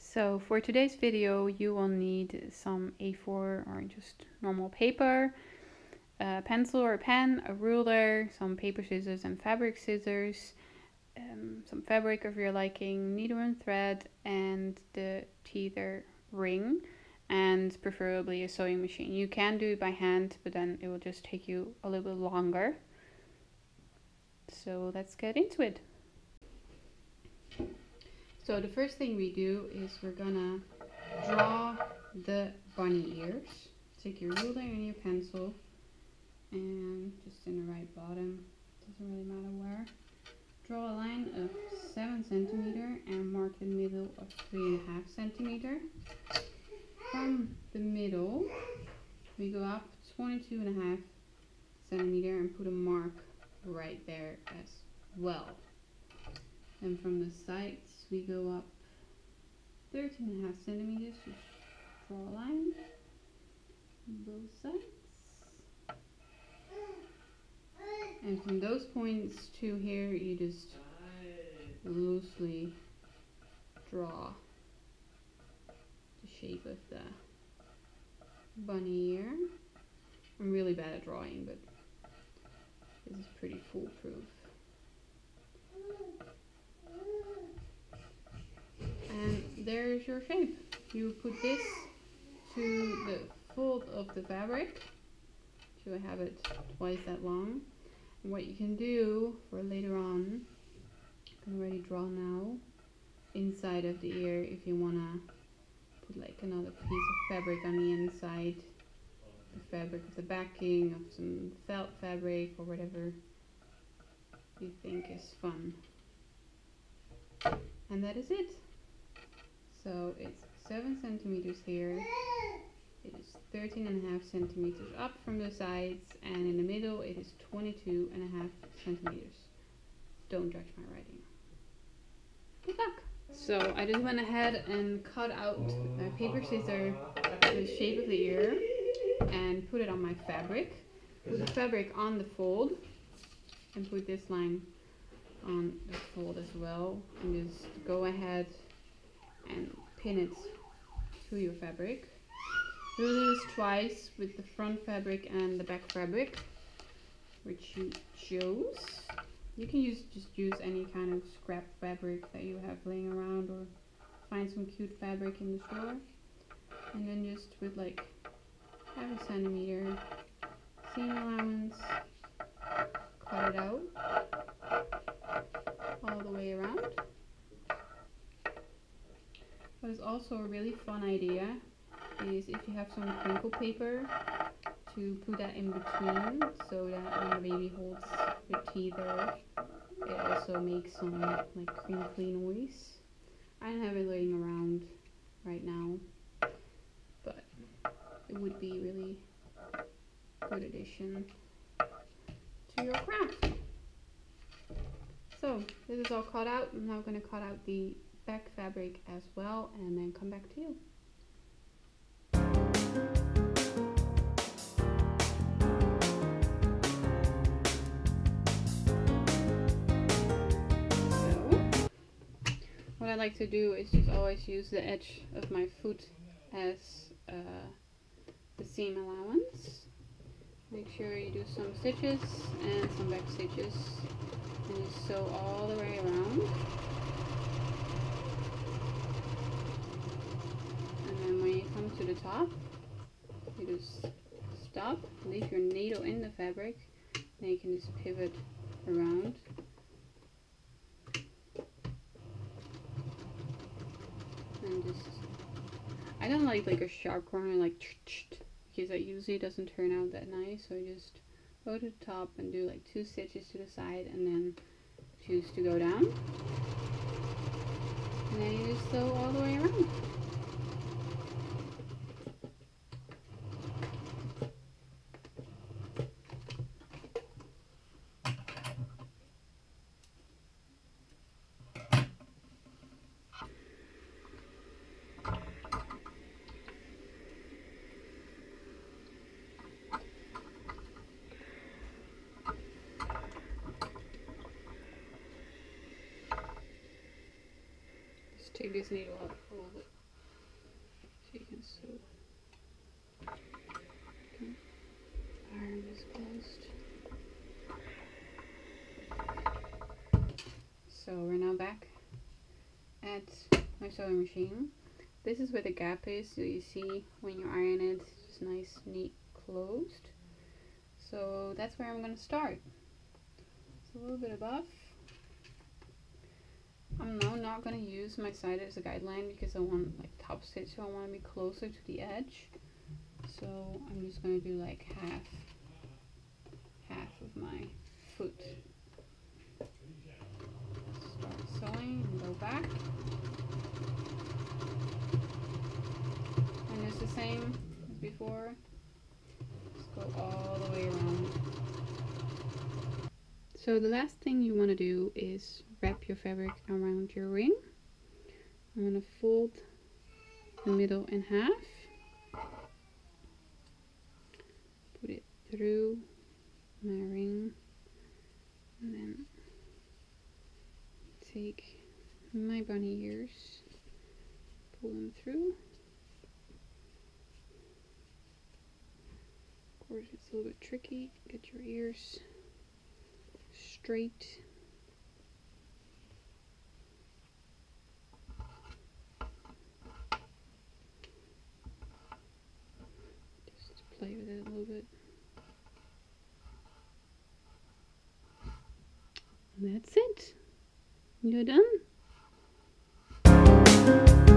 So for today's video, you will need some A4 or just normal paper, a pencil or a pen, a ruler, some paper scissors and fabric scissors, some fabric of your liking, needle and thread, and the tether ring, and preferably a sewing machine. You can do it by hand, but then it will just take you a little bit longer. So let's get into it. So the first thing we do is we're gonna draw the bunny ears. Take your ruler and your pencil and just in the right bottom, doesn't really matter where. Draw a line of 7 centimeter and mark the middle of 3.5 centimeter. From the middle, we go up 22.5 centimeter and put a mark right there as well. And from the sides, we go up 13.5 centimeters, just draw a line on both sides. And from those points to here, you just loosely draw the shape of the bunny ear. I'm really bad at drawing, but this is pretty foolproof. And there's your shape. You put this to the fold of the fabric to have it twice that long. And what you can do for later on, you can already draw now, inside of the ear if you want to put like another piece of fabric on the inside. The fabric of the backing, of some felt fabric or whatever you think is fun. And that is it. So it's 7 centimeters here, it is 13.5 centimeters up from the sides, and in the middle it is 22.5 centimeters. Don't judge my writing. Good luck! So I just went ahead and cut out my paper scissor the shape of the ear and put it on my fabric. Put the fabric on the fold and put this line on the fold as well, and just go ahead and pin it to your fabric. Do this twice with the front fabric and the back fabric, which you chose. You can just use any kind of scrap fabric that you have laying around, or find some cute fabric in the store, and then just with like 0.5 centimeter seam allowance, cut it out all the way around. What is also a really fun idea is if you have some crinkle paper, to put that in between so that when the baby holds the tether, it also makes some like crinkly noise. I don't have it laying around right now, but it would be really good addition to your craft. So this is all cut out. I'm now going to cut out the back fabric as well and then come back to you. So what I like to do is just always use the edge of my foot as the seam allowance. Make sure you do some stitches and some back stitches and you sew all the way around. To the top, you just stop, leave your needle in the fabric, then you can just pivot around and just, I don't like a sharp corner like because that usually doesn't turn out that nice, so I just go to the top and do like 2 stitches to the side and then choose to go down, and then you just sew all the way around. Take this needle out a little bit. So you can sew. Iron is closed. So we're now back at my sewing machine. This is where the gap is, so you see when you iron it, it's just nice, neat, closed. So that's where I'm going to start. It's a little bit above. I'm now not going to use my side as a guideline because I want like top stitch, so I want to be closer to the edge. So I'm just going to do like half of my foot. Start sewing and go back. And it's the same as before. Just go all the way around. So the last thing you want to do is wrap your fabric around your ring. I'm going to fold the middle in half. Put it through my ring. And then take my bunny ears, pull them through. Of course, it's a little bit tricky. Get your ears straight. Just play with it a little bit. And that's it. You're done.